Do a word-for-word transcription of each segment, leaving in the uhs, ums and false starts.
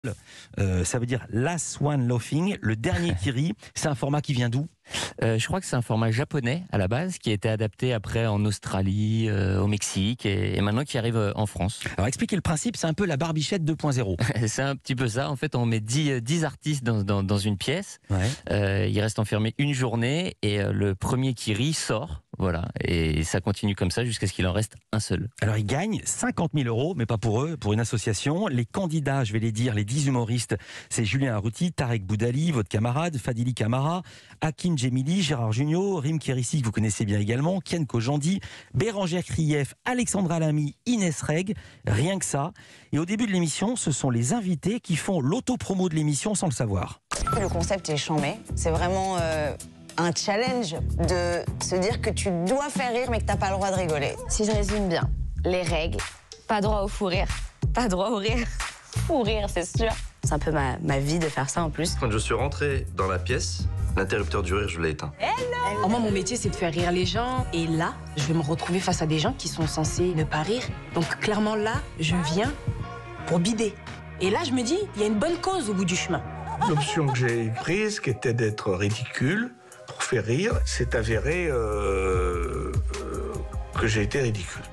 Euh, ça veut dire Last One Laughing, le dernier qui rit. C'est un format qui vient d'où? Euh, je crois que c'est un format japonais à la base qui a été adapté après en Australie, euh, au Mexique et, et maintenant qui arrive euh, en France. Alors expliquez le principe, c'est un peu la barbichette deux point zéro. C'est un petit peu ça. En fait, on met dix artistes dans, dans, dans une pièce. Ouais. Euh, ils restent enfermés une journée et euh, le premier qui rit sort. Voilà. Et ça continue comme ça jusqu'à ce qu'il en reste un seul. Alors ils gagnent cinquante mille euros, mais pas pour eux, pour une association. Les candidats, je vais les dire, les dix humoristes, c'est Julien Arrouti, Tarek Boudali, votre camarade, Fadili Camara, Hakim Djemili, Gérard Jugnot, Rim Kérissi, que vous connaissez bien également, Kian Kojandi, Bérangère Krief, Alexandra Lamy, Inès Reg, rien que ça. Et au début de l'émission, ce sont les invités qui font l'auto-promo de l'émission sans le savoir. Le concept est chambé, c'est vraiment euh, un challenge de se dire que tu dois faire rire mais que t'as pas le droit de rigoler. Si je résume bien, les règles, pas droit au fou rire, pas droit au rire, fou rire c'est sûr. C'est un peu ma, ma vie de faire ça en plus. Quand je suis rentré dans la pièce, l'interrupteur du rire, je l'ai éteint. Alors moi, mon métier, c'est de faire rire les gens. Et là, je vais me retrouver face à des gens qui sont censés ne pas rire. Donc clairement, là, je viens pour bider. Et là, je me dis, il y a une bonne cause au bout du chemin. L'option que j'ai prise, qui était d'être ridicule, pour faire rire, s'est avéré euh, euh, que j'ai été ridicule.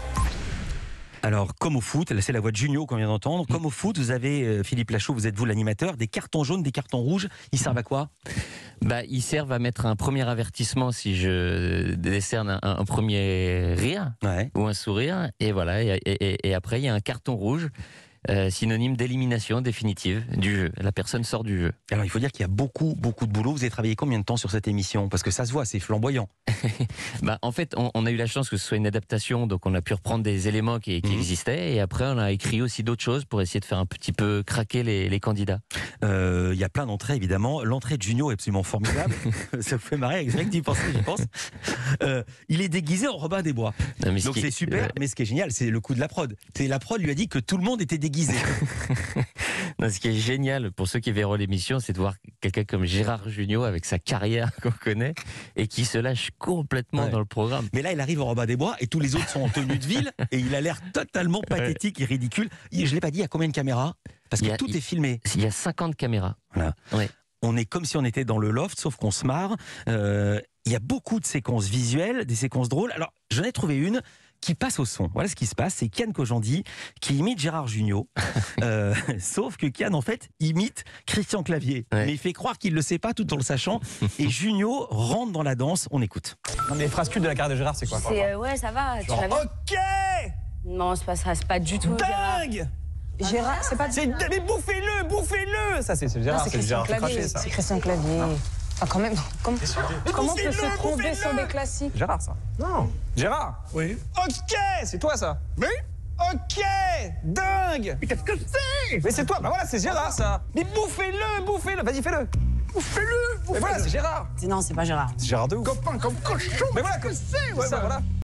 Alors, comme au foot, là c'est la voix de Junio qu'on vient d'entendre, comme au foot, vous avez, euh, Philippe Lachaud, vous êtes vous l'animateur, des cartons jaunes, des cartons rouges, ils servent à quoi? Bah, ils servent à mettre un premier avertissement si je décerne un, un premier rire Ouais. ou un sourire. Et voilà. Et, et, et après, il y a un carton rouge, euh, synonyme d'élimination définitive du jeu. La personne sort du jeu. Alors, il faut dire qu'il y a beaucoup, beaucoup de boulot. Vous avez travaillé combien de temps sur cette émission? Parce que ça se voit, c'est flamboyant. Bah, en fait, on, on a eu la chance que ce soit une adaptation, donc on a pu reprendre des éléments qui, qui mmh. existaient. Et après, on a écrit aussi d'autres choses pour essayer de faire un petit peu craquer les, les candidats. Euh, il y a plein d'entrées, évidemment. L'entrée de Junio est absolument formidable. Ça vous fait marrer, avec que d'y penser, je pense. Euh, il est déguisé en Robin des Bois. Non, donc c'est super. Euh... Mais ce qui est génial, c'est le coup de la prod. C'est la prod lui a dit que tout le monde était déguisé. Non, ce qui est génial pour ceux qui verront l'émission, c'est de voir quelqu'un comme Gérard Jugnot avec sa carrière qu'on connaît et qui se lâche complètement ouais. dans le programme. Mais là, il arrive en Robin des Bois et tous les autres sont en tenue de ville et il a l'air totalement pathétique ouais. et ridicule. Je ne l'ai pas dit, il y a combien de caméras? Parce que a, tout il, est filmé. Il y a cinquante caméras. Voilà. Ouais. On est comme si on était dans le loft, sauf qu'on se marre. Euh, il y a beaucoup de séquences visuelles, des séquences drôles. Alors, j'en ai trouvé une qui passe au son. Voilà ce qui se passe, c'est Kian Kojandi qui imite Gérard Jugnot. euh, sauf que Kian, en fait, imite Christian Clavier. Ouais. Mais il fait croire qu'il ne le sait pas tout en le sachant. Et Jugnot rentre dans la danse. On écoute. Non, mais les phrases cultes de la carrière de Gérard, c'est quoi? C'est euh, ouais, ça va. Genre, ok. Non, c'est pas ça, c'est pas du tout. Dingue. Gérard, Gérard c'est pas. Mais bouffez-le, bouffez-le. Ça, c'est Gérard, c'est Gérard Craché, ça. C'est Christian Clavier. Non. Ah, quand même. Comme... Comment peut se tromper sur des classiques? Gérard, ça. Non. Gérard. Oui. Ok, c'est toi, ça. Oui. Ok, dingue. Mais qu'est-ce que c'est? Mais c'est toi. Bah voilà, c'est Gérard, ça. Mais bouffez-le, bouffez-le. Vas-y, fais-le. Bouffez-le. Mais voilà, c'est Gérard. Non, c'est pas Gérard. C'est Gérard de ouf. Copain comme cochon. Mais voilà, que c'est. Ouais, ça, bah, voilà.